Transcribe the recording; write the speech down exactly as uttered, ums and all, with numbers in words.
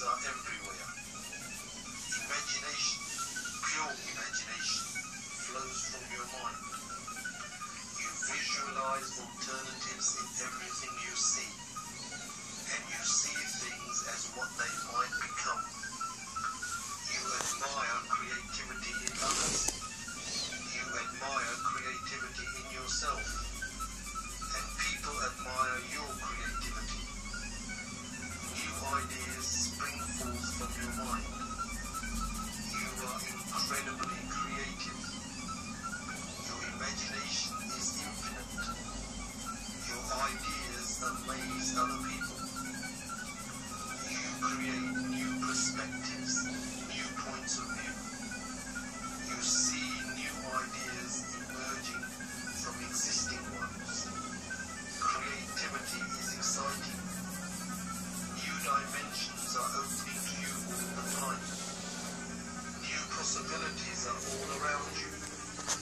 are everywhere. Imagination, pure imagination, flows from your mind. You visualize alternatives in everything you see, and you see things as what they might become. You admire creativity in others. You admire creativity in yourself, and people admire your creativity. New ideas spring forth from your mind. You are incredibly creative. Your imagination is infinite. Your ideas amaze other people. You create new perspectives, new points of view. You see new ideas emerging from existing ones. Creativity is exciting. New dimensions are opening to you all the time. New possibilities are all around you.